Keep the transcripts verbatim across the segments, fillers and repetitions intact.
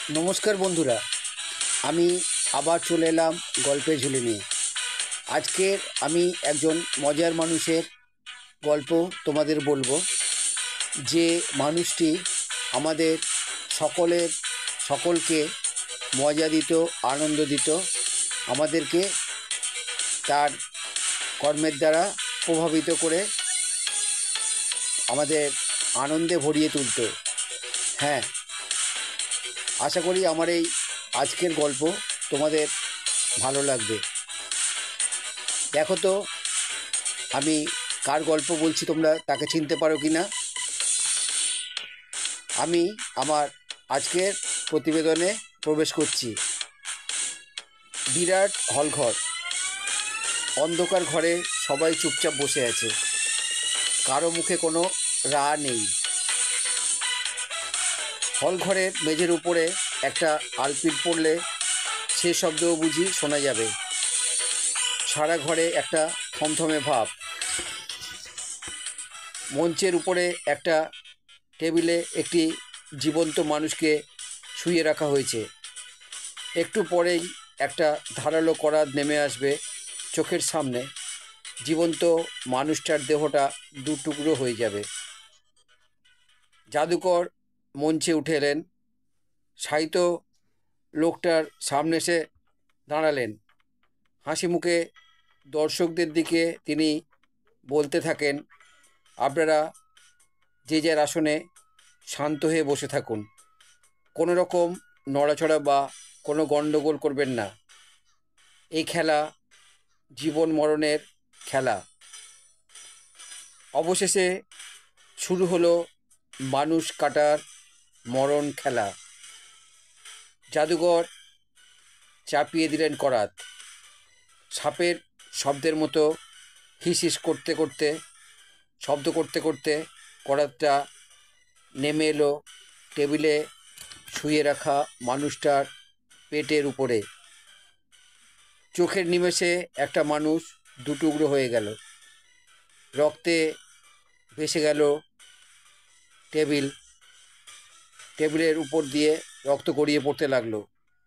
নমস্কার বন্ধুরা, আমি আবার চলে এলাম গল্পের ঝুলি নিয়ে। আজকের আমি একজন মজার মানুষের গল্প তোমাদের বলবো, যে মানুষটি আমাদের সকলের সকলকে মজা দিত, আনন্দ দিত, আমাদেরকে তার কর্মের দ্বারা প্রভাবিত করে আমাদের আনন্দে ভরিয়ে তুলত। হ্যাঁ, আশা করি আমার এই আজকের গল্প তোমাদের ভালো লাগবে। দেখো তো আমি কার গল্প বলছি, তোমরা তাকে চিনতে পারো কি না। আমি আমার আজকের প্রতিবেদনে প্রবেশ করছি। বিরাট হলঘর, অন্ধকার ঘরে সবাই চুপচাপ বসে আছে, কারো মুখে কোনো রা নেই। হলঘরের মেঝের উপরে একটা আলপিট পড়লে সে শব্দও বুঝি শোনা যাবে। সারা ঘরে একটা থমথমে ভাব। মঞ্চের উপরে একটা টেবিলে একটি জীবন্ত মানুষকে শুইয়ে রাখা হয়েছে। একটু পরেই একটা ধারালো করাত নেমে আসবে চোখের সামনে। জীবন্ত মানুষটার দেহটা দু টুকরো হয়ে যাবে। জাদুকর মঞ্চে উঠে এলেন। সাহিত্য লোকটার সামনে এসে দাঁড়ালেন। হাসি মুখে দর্শকদের দিকে তিনি বলতে থাকেন, আপনারা যে যার আসনে শান্ত হয়ে বসে থাকুন, কোনো রকম নড়াচড়া বা কোনো গণ্ডগোল করবেন না। এই খেলা জীবন মরণের খেলা। অবশেষে শুরু হলো মানুষ কাটার মরণ খেলা। জাদুকর চাপিয়ে দিলেন করাত। সাপের শব্দের মতো হিস হিস করতে করতে শব্দ করতে করতে করাতটা নেমে এলো টেবিলে শুয়ে রাখা মানুষটার পেটের উপরে। চোখের নিমেষে একটা মানুষ দুটুকরো হয়ে গেল। রক্তে ভেসে গেল টেবিল। টেবিলের উপর দিয়ে রক্ত গড়িয়ে পড়তে লাগলো।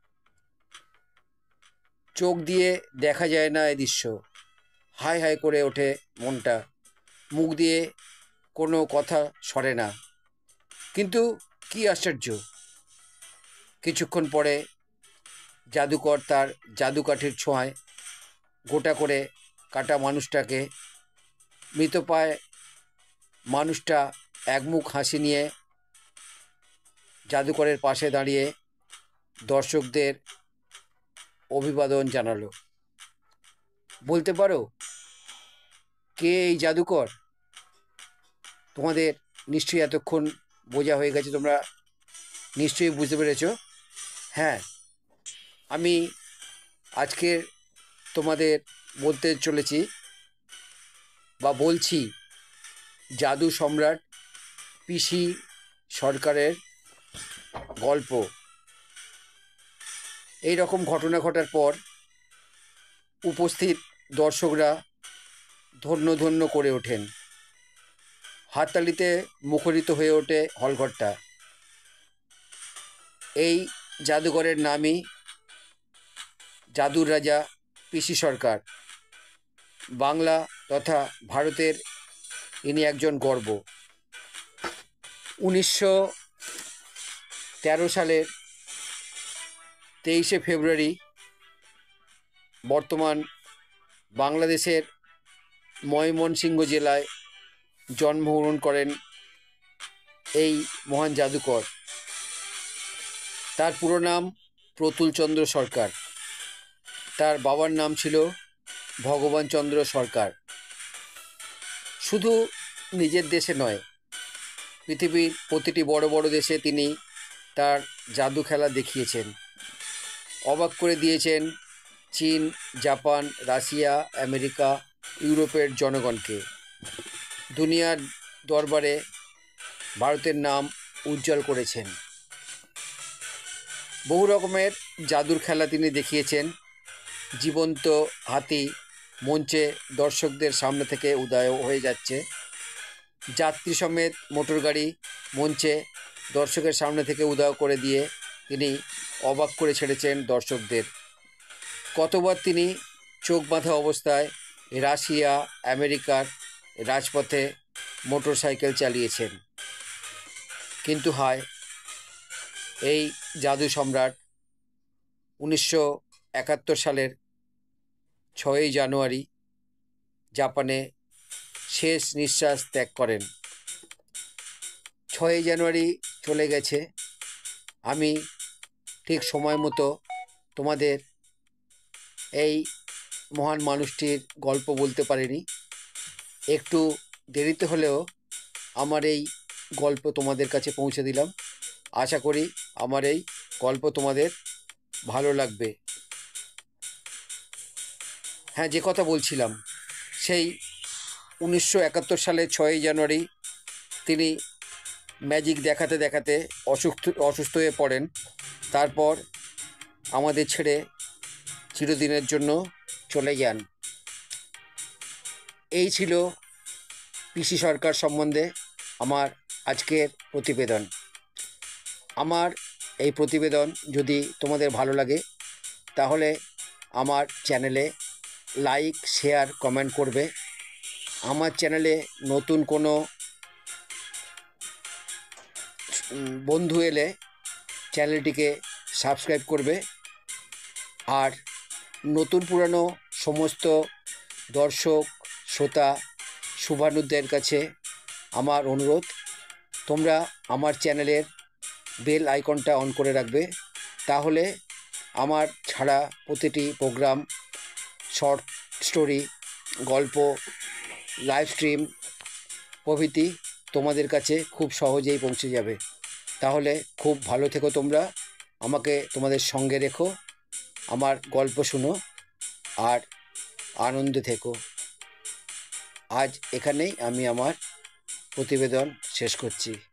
চোখ দিয়ে দেখা যায় না এ দৃশ্য। হায় হায় করে ওঠে মনটা। মুখ দিয়ে কোনো কথা সরে না। কিন্তু কি আশ্চর্য! কিছুক্ষণ পরে জাদুকর তার জাদুকাঠির ছোঁয়ায় গোটা করে কাটা মানুষটাকে মৃতপ্রায় মানুষটা একমুখ হাসি নিয়ে জাদুকরের পাশে দাঁড়িয়ে দর্শকদের অভিবাদন জানালো। বলতে পারো কে এই জাদুকর? তোমাদের নিশ্চয়ই এতক্ষণ বোঝা হয়ে গেছে, তোমরা নিশ্চয়ই বুঝতে পেরেছ। হ্যাঁ, আমি আজকে তোমাদের বলতে চলেছি বা বলছি জাদু সম্রাট পিসি সরকারের গল্প। এই রকম ঘটনা ঘটার পর উপস্থিত দর্শকরা ধন্য ধন্য করে ওঠেন। হাততালিতে মুখরিত হয়ে ওঠে হলঘরটা। এই জাদুঘরের নামই জাদুর রাজা পিসি সরকার। বাংলা তথা ভারতের ইনি একজন গর্ব। উনিশশো তেরো সালের তেইশে ফেব্রুয়ারি বর্তমান বাংলাদেশের ময়মনসিংহ জেলায় জন্মগ্রহণ করেন এই মহান জাদুকর। তার পুরো নাম প্রতুলচন্দ্র সরকার। তার বাবার নাম ছিল ভগবানচন্দ্র সরকার। শুধু নিজের দেশে নয়, পৃথিবীর প্রতিটি বড় বড় দেশে তিনি তার জাদু খেলা দেখিয়েছেন। অবাক করে দিয়েছেন চীন, জাপান, রাশিয়া, আমেরিকা, ইউরোপের জনগণকে। দুনিয়ার দরবারে ভারতের নাম উজ্জ্বল করেছেন। বহু রকমের জাদুর খেলা তিনি দেখিয়েছেন। জীবন্ত হাতি মঞ্চে দর্শকদের সামনে থেকে উদয় হয়ে যাচ্ছে। যাত্রী সমেত মোটর গাড়ি মঞ্চে দর্শকের সামনে থেকে উদয় করে দিয়ে তিনি অবাক করে ছেড়েছেন দর্শকদের। কতবার তিনি চোখ বাঁধা অবস্থায় রাশিয়া আমেরিকার রাজপথে মোটর সাইকেল চালিয়েছেন। কিন্তু হায়, এই জাদু সম্রাট উনিশশো একাত্তর সালের ছয়ই জানুয়ারি জাপানে শেষ নিঃশ্বাস ত্যাগ করেন। ছয়ই জানুয়ারি চলে গেছে, আমি ঠিক সময় মতো তোমাদের এই মহান মানুষটির গল্প বলতে পারিনি। একটু দেরিতে হলেও আমার এই গল্প তোমাদের কাছে পৌঁছে দিলাম। আশা করি আমার এই গল্প তোমাদের ভালো লাগবে। হ্যাঁ, যে কথা বলছিলাম, সেই উনিশশো একাত্তর সালে ছয়ই জানুয়ারি তিনি ম্যাজিক দেখাতে দেখাতে অসুস্থ অসুস্থ হয়ে পড়েন। তারপর আমাদের ছেড়ে চিরদিনের জন্য চলে যান। এই ছিল পিসি সরকার সম্বন্ধে আমার আজকের প্রতিবেদন। আমার এই প্রতিবেদন যদি তোমাদের ভালো লাগে তাহলে আমার চ্যানেলে লাইক, শেয়ার, কমেন্ট করবে। আমার চ্যানেলে নতুন কোনো বন্ধু এলে চ্যানেলটিকে সাবস্ক্রাইব করবে। আর নতুন পুরানো সমস্ত দর্শক, শ্রোতা, শুভানুদের কাছে আমার অনুরোধ, তোমরা আমার চ্যানেলের বেল আইকনটা অন করে রাখবে। তাহলে আমার ছাড়া প্রতিটি প্রোগ্রাম, শর্ট স্টোরি, গল্প, লাইভ স্ট্রিম প্রভৃতি তোমাদের কাছে খুব সহজেই পৌঁছে যাবে। তাহলে খুব ভালো থেকো তোমরা, আমাকে তোমাদের সঙ্গে রেখো, আমার গল্প শুনো আর আনন্দে থেকো। আজ এখানেই আমি আমার প্রতিবেদন শেষ করছি।